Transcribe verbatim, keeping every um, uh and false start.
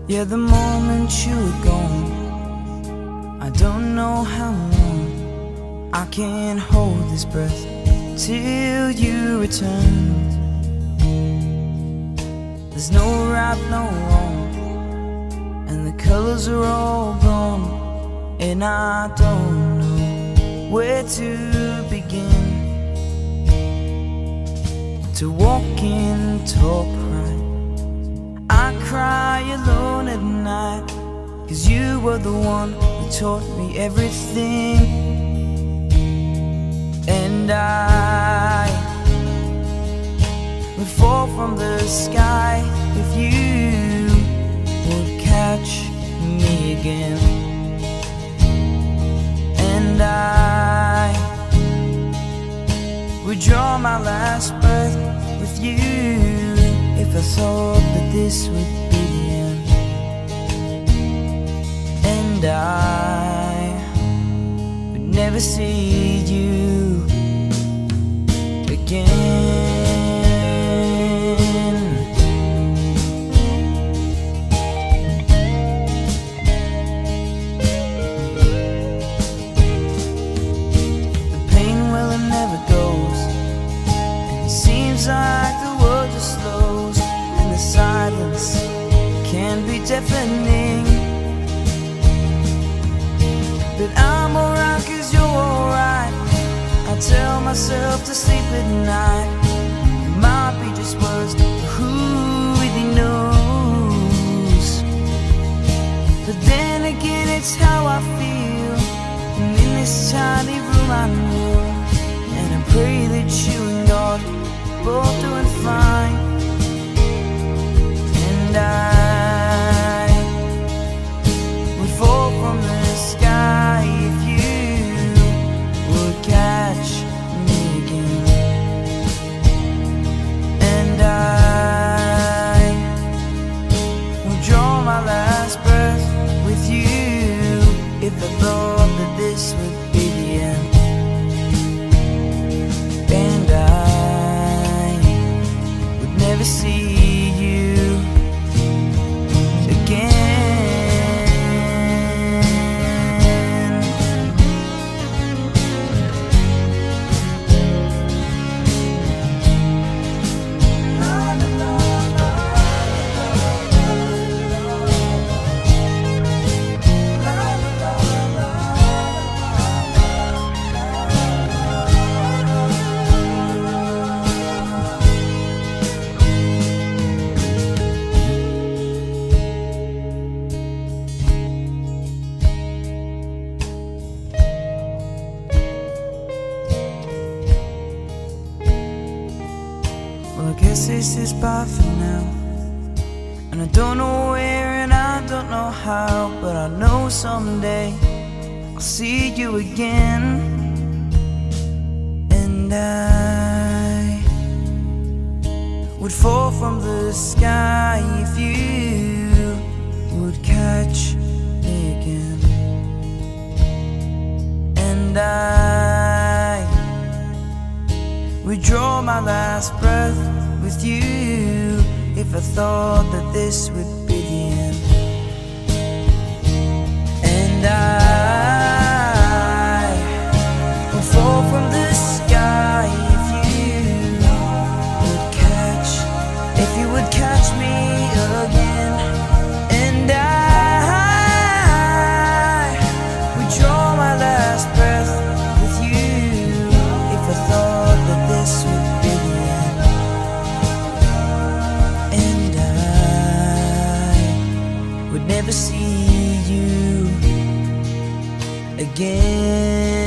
Yeah, the moment you were gone, I don't know how long I can't hold this breath till you return. There's no right, no wrong, and the colors are all gone, and I don't know where to begin. To walk in, talk right, I cry alone at night, 'cause you were the one who taught me everything. And I would fall from the sky if you would catch me again. And I would draw my last breath with you if I thought that this would be the end. And I would never see you again. The pain, well, it never goes, and it seems like the world just slows, and the silence can be deafening. But I'm alright 'cause you're alright. I tell myself to sleep at night. It might be just words, but who really knows? But then again, it's how I feel, and in this tiny room I know, and I pray that you and God are both doing fine. And I would fall from the sky if you would catch me again. And I would draw my last breath with you if I thought that this would be the end. And I would never see you again. Well, I guess this is bye for now, and I don't know where and I don't know how, but I know someday I'll see you again. And I would fall from the sky if you would catch me again. And I would draw my last breath with you if I thought that this would be the end. And I would fall from the sky if you would catch, if you would catch me again. And I would draw my last breath with you if I thought that this would be the end. And I would never see you again.